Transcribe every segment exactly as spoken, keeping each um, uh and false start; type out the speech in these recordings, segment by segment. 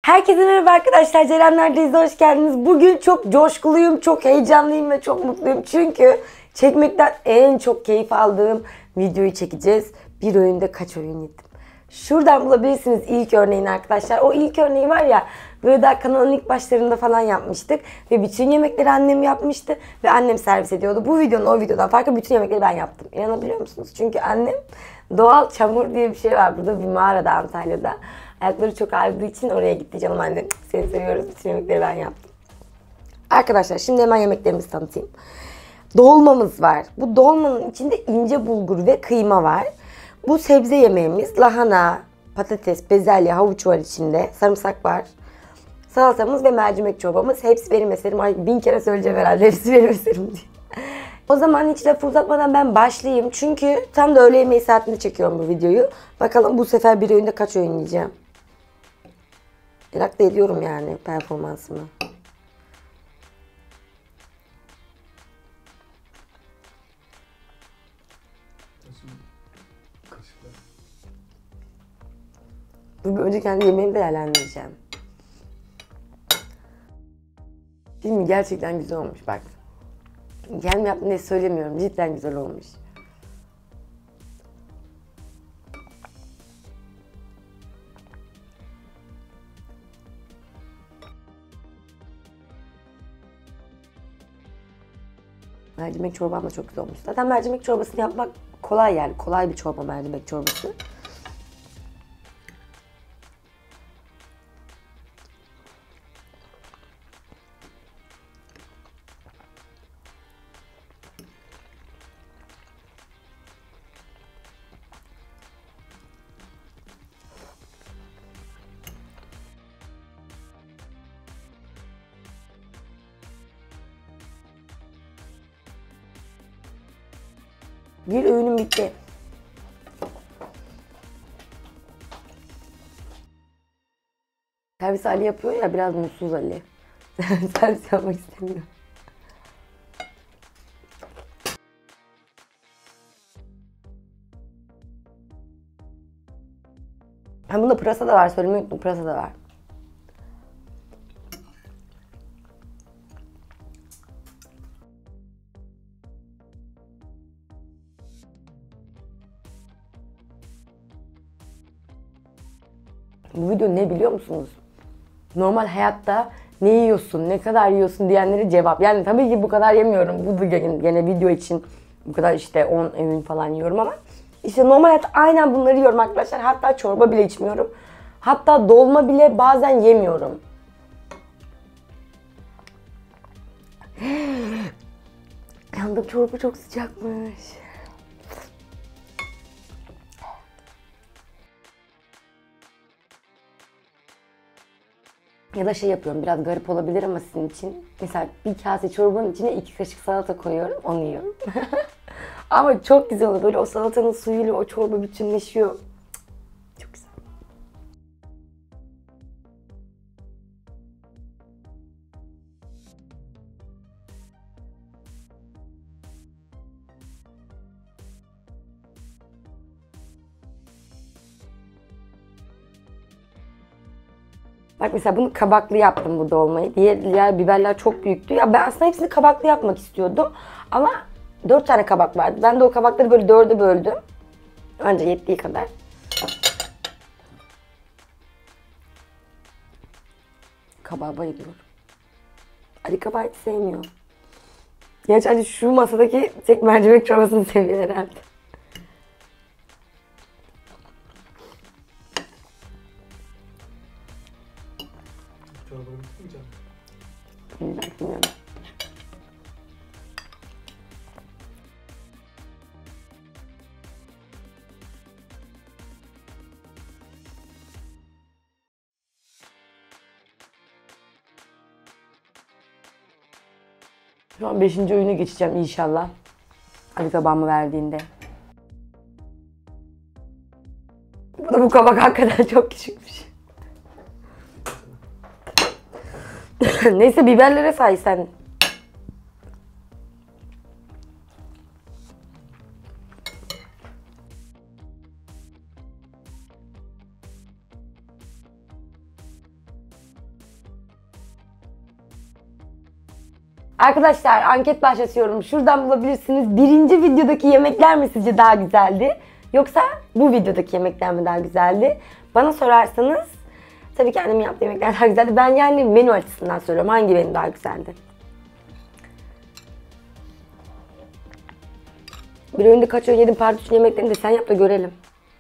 Herkese merhaba arkadaşlar. Cerenler'deyiz. Hoş geldiniz. Bugün çok coşkuluyum, çok heyecanlıyım ve çok mutluyum. Çünkü çekmekten en çok keyif aldığım videoyu çekeceğiz. Bir öğünde kaç öğün yedim? Şuradan bulabilirsiniz ilk örneğini arkadaşlar. O ilk örneği var ya, böyle daha kanalın ilk başlarında falan yapmıştık. Ve bütün yemekleri annem yapmıştı. Ve annem servis ediyordu. Bu videonun o videodan farklı bütün yemekleri ben yaptım. İnanabiliyor musunuz? Çünkü annem doğal çamur diye bir şey var burada bir mağarada, Antalya'da. Ayakları çok ağrıdığı için oraya gitti. Canım annem, seni seviyoruz. Bütün yemekleri ben yaptım. Arkadaşlar şimdi hemen yemeklerimizi tanıtayım. Dolmamız var. Bu dolmanın içinde ince bulgur ve kıyma var. Bu sebze yemeğimiz lahana, patates, bezelye, havuç var içinde. Sarımsak var. Salatamız ve mercimek çorbamız. Hepsi benim eserim. Ay bin kere söyleyeceğim herhalde. Hepsi benim eserim diye. O zaman hiç lafı uzatmadan ben başlayayım. Çünkü tam da öğle yemeği saatinde çekiyorum bu videoyu. Bakalım bu sefer bir öğünde kaç öğün yiyeceğim. Merak da ediyorum yani performansımı. Bugün önce kendi yemeğimi değerlendireceğim. Değil mi? Gerçekten güzel olmuş bak. Kendim yaptım diye söylemiyorum. Cidden güzel olmuş. Mercimek çorbam da çok güzel olmuş. Zaten mercimek çorbasını yapmak kolay yani. Kolay bir çorba mercimek çorbası. Bir öğünüm bitti. Servis Ali yapıyor ya, biraz mutsuz Ali. Servis yapmak istemiyor. Ha, bunda pırasa da var, söylemeyi unuttum, pırasa da var. Bu video ne biliyor musunuz? Normal hayatta ne yiyorsun, ne kadar yiyorsun diyenlere cevap. Yani tabii ki bu kadar yemiyorum. Bu da gene, gene video için bu kadar işte on öğün falan yiyorum ama işte normal hayatta aynen bunları yiyorum arkadaşlar. Hatta çorba bile içmiyorum. Hatta dolma bile bazen yemiyorum. Yandım, çorba çok sıcakmış. Ya da şey yapıyorum, biraz garip olabilir ama sizin için. Mesela bir kase çorbanın içine iki kaşık salata koyuyorum, onu yiyorum. Ama çok güzel oluyor. Böyle o salatanın suyuyla o çorba bütünleşiyor. Çok güzel. Bak mesela bunu kabaklı yaptım bu dolmayı. Diğer, diğer biberler çok büyüktü. Ya ben aslında hepsini kabaklı yapmak istiyordum. Ama dört tane kabak vardı. Ben de o kabakları böyle dörde böldüm. Önce yettiği kadar. Kabağa bayılıyorum. Ali kabağı hiç sevmiyor. Gerçi hani şu masadaki tek mercimek çorbasını seviyor herhalde. Çorbanı bitti mi canım? Bilmiyorum, bilmiyorum. Şu an beşinci öğüne geçeceğim inşallah. Ali kabağımı verdiğinde. Bu da bu kabak hakikaten çok küçükmüş. Neyse biberlere say sen. Arkadaşlar anket başlatıyorum. Şuradan bulabilirsiniz. Birinci videodaki yemekler mi sizce daha güzeldi? Yoksa bu videodaki yemekler mi daha güzeldi? Bana sorarsanız tabii ki annemin yaptığı yemekler daha güzeldi. Ben yani menü açısından söylüyorum. Hangi menü daha güzeldi? Bir öğünde kaç öğün yedim pardon yemeklerini de sen yap da görelim.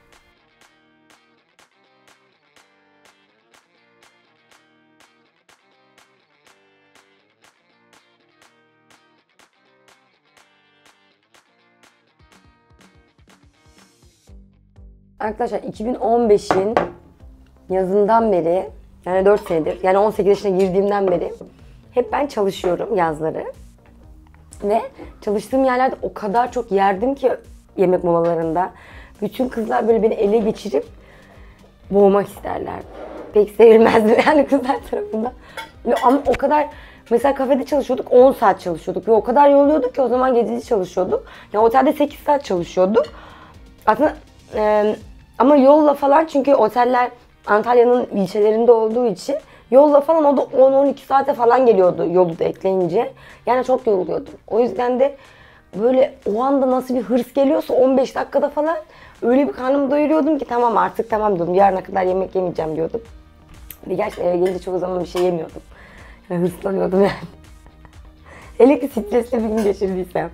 Arkadaşlar iki bin on beşin yazından beri yani dört senedir yani on sekiz yaşına girdiğimden beri hep ben çalışıyorum yazları. Ve çalıştığım yerlerde o kadar çok yerdim ki yemek molalarında. Bütün kızlar böyle beni ele geçirip boğmak isterler. Pek sevilmezdim yani kızlar tarafından. Ama o kadar mesela kafede çalışıyorduk on saat çalışıyorduk ve o kadar yoruluyorduk ki o zaman gececi çalışıyorduk. Yani otelde sekiz saat çalışıyorduk. Aslında e, ama yolla falan çünkü oteller Antalya'nın ilçelerinde olduğu için yolla falan o da on on iki saate falan geliyordu yolu da ekleyince. Yani çok yoruluyordum. O yüzden de böyle o anda nasıl bir hırs geliyorsa on beş dakikada falan öyle bir karnımı doyuruyordum ki tamam artık tamam diyordum. Yarına kadar yemek yemeyeceğim diyordum. Ve gerçekten eve gelince çoğu zaman bir şey yemiyordum. Yani hırslanıyordum yani. Hele ki stresli bir gün geçirdiysem.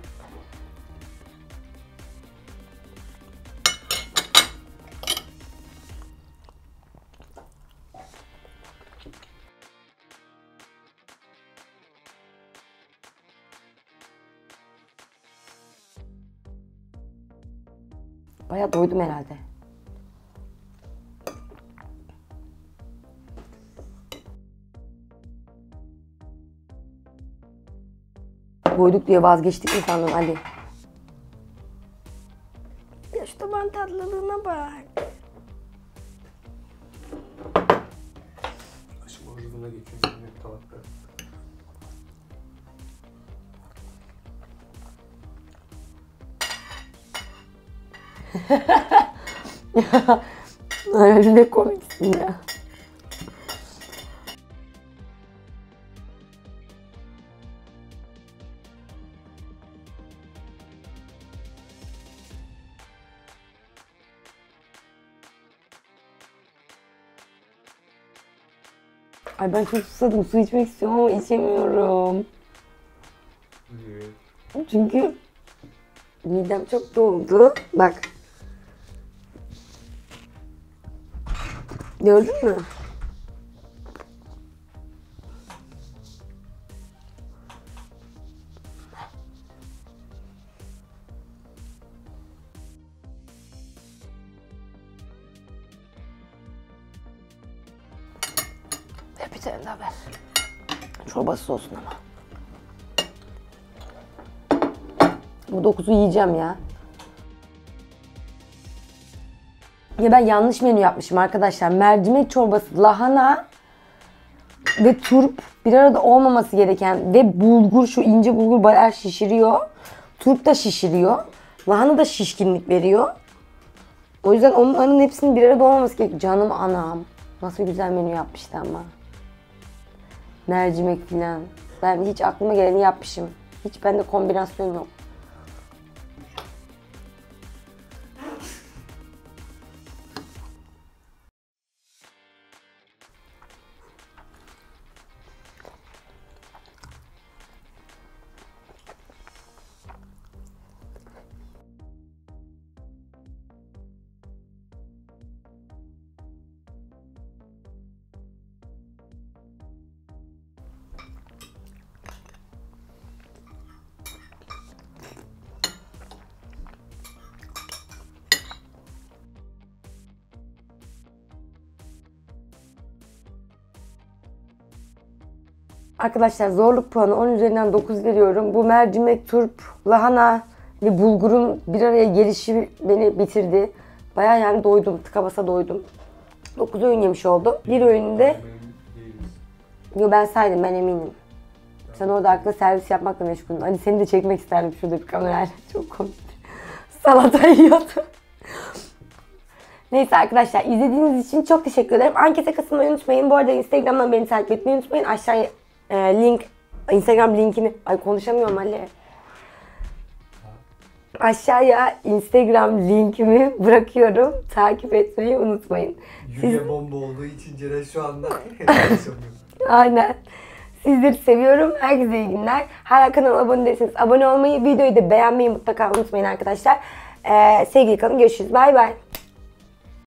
Bayağı doydum herhalde. Doyduk diye vazgeçtik mi sandın Ali? Ya şu taban tatlılığına bak. Aşkım ucuzuna geçiyor yemek tabakta. Öyle ne komiksin ya. Ay ben çok susadım. Su içmek istiyorum ama içemiyorum. Evet. Çünkü midem çok doldu. Bak. Gördün mü? Ver bir tane daha ver. Çorbasız olsun ama. Bu dokuzu yiyeceğim ya. Ya ben yanlış menü yapmışım arkadaşlar. Mercimek çorbası, lahana ve turp bir arada olmaması gereken ve bulgur, şu ince bulgur bayağı şişiriyor. Turp da şişiriyor. Lahana da şişkinlik veriyor. O yüzden onların hepsinin bir arada olmaması gerekiyor. Canım anam. Nasıl güzel menü yapmıştı ama. Mercimek filan. Ben hiç aklıma geleni yapmışım. Hiç bende kombinasyon yok. Arkadaşlar zorluk puanı on üzerinden dokuz veriyorum. Bu mercimek, turp, lahana ve bulgurun bir araya gelişi beni bitirdi. Bayağı yani doydum, tıka basa doydum. dokuz öğün yemiş oldum. Bir öğünde... Yo ben saydım, ben eminim. Sen orada akla servis yapmakla meşgulün. Hani seni de çekmek isterdim şurada bir kamerayla. Çok komik. Salata yiyordu. Neyse arkadaşlar izlediğiniz için çok teşekkür ederim. Ankete katılmayı unutmayın. Bu arada Instagram'dan beni takip etmeyi unutmayın. Aşağıya e, link Instagram linkimi, ay konuşamıyorum Ali. Aşağıya Instagram linkimi bırakıyorum. Takip etmeyi unutmayın. Yüce bomba olduğu için Ceren şu anda yaşamıyor. Aynen. Sizleri seviyorum. Herkese iyi günler. Hala kanala abone değilseniz abone olmayı, videoyu da beğenmeyi mutlaka unutmayın arkadaşlar. Ee, sevgili kalın. Görüşürüz. Bay bay.